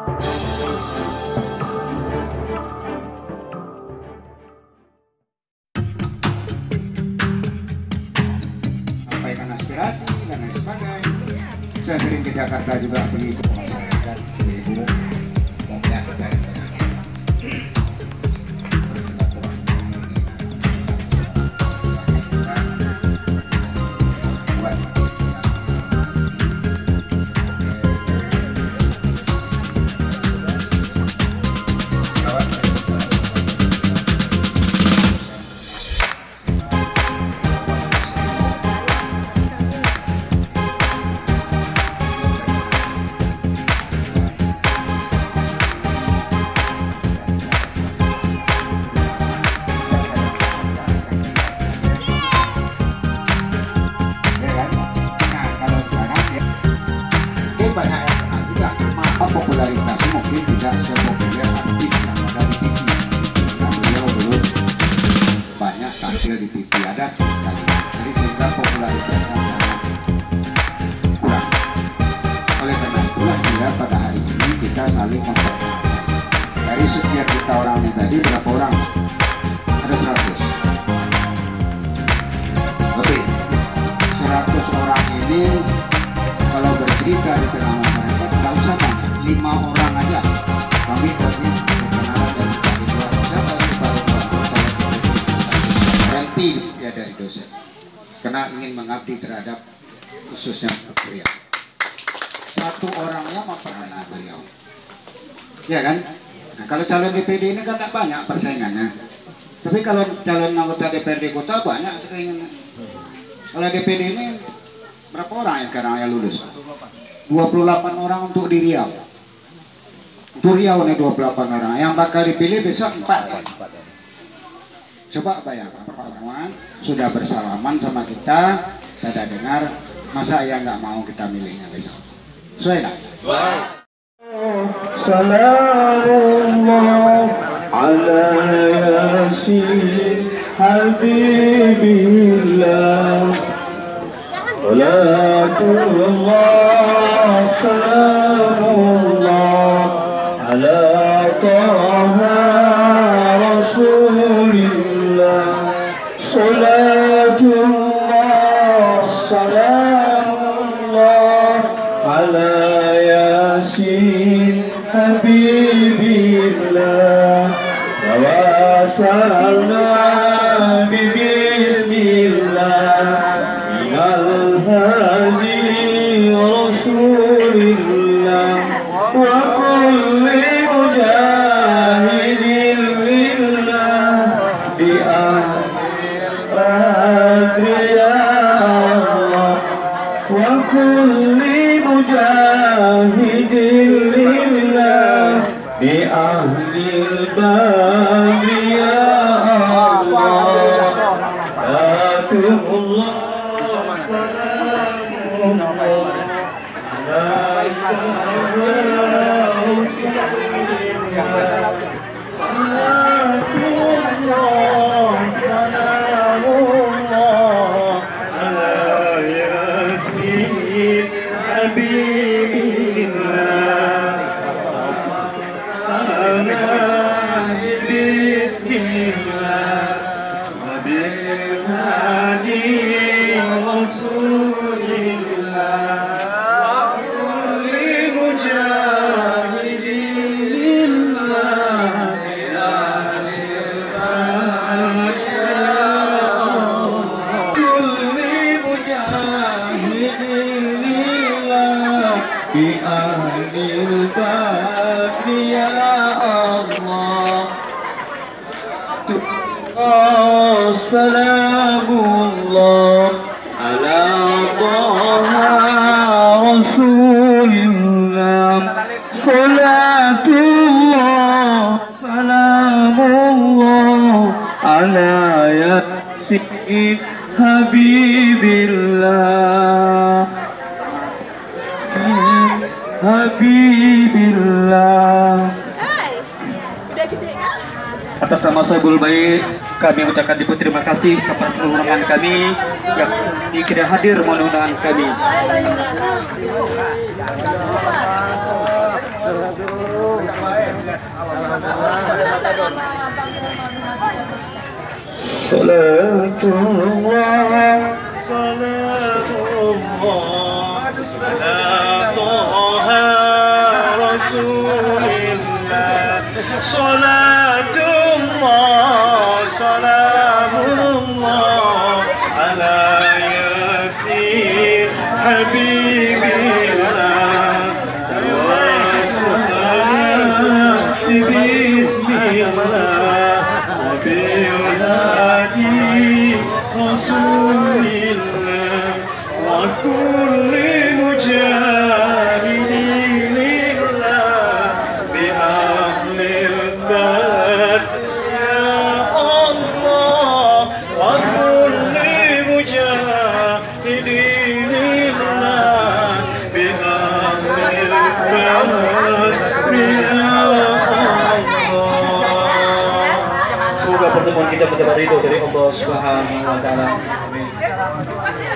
Sampaikan aspirasi dan lain sebagainya. Saya sering ke Jakarta juga begitu masyarakat, ibu dan kita popularitasnya mungkin tidak sepopuler artis yang ada di TV, karena beliau belum banyak tampil di TV, ada sekali, jadi sehingga popularitasnya sangat kurang. Oleh karena itulah hingga pada hari ini kita saling memperkenalkan. Dari sekian kita orang ini tadi berapa orang? Ada 100 lebih. 100 orang ini kalau bercerita di tengah masyarakat tidak usah banyak, 5 orang aja kami kasih perkenalan dari kami dua siapa saya berhenti ya dari dosen karena ingin mengabdi terhadap khususnya beliau. 1 orangnya memperkenalkan beliau, ya kan? Nah, kalau calon DPD ini kan tidak banyak persaingannya, tapi kalau calon anggota DPRD kota banyak saingannya. Kalau DPD ini berapa orang yang sekarang yang lulus? 28 orang untuk di Riau. Untuk Riau nih 28 orang. Yang bakal dipilih besok 4. Coba bayangkan Pak Rahman sudah bersalaman sama kita, tidak dengar, masa ya nggak mau kita milihnya besok? Sesuai tak? Salamullah ala yasin habibillah. Salatullah salamullah ala taha rasulillah. Salatullah salamullah ala yasin habibillah. Tawassalna bismillah al-hadi rasulillah wa kulli mujahidin lillah bi ahli ya Allah wa kulli mujahidin lillah bi ahli al-badri ya Allah. Atullah Salamullah ala taha rasulillah. Salatullah salamullah ala yasin habibillah. Habibillah. Atas nama Sohibul Bait, kami ucapkan terima kasih kepada seluruh rekan kami yang tidak hadir memenuhi kami. Salatullah Salatullah ala Toha Rasulillah. Salatullah Salamullah ala Yasin Habibillah wa salati bismillah Nabiul Hadi Rasulillah wa kulli mujahidin lillah bi ahlil bad ya Allah wa kulli mujahidin lillah bi ahlil bad ya Allah. Semoga pertemuan kita mendapat ridho dari Allah Subhanahu wa taala. Amin.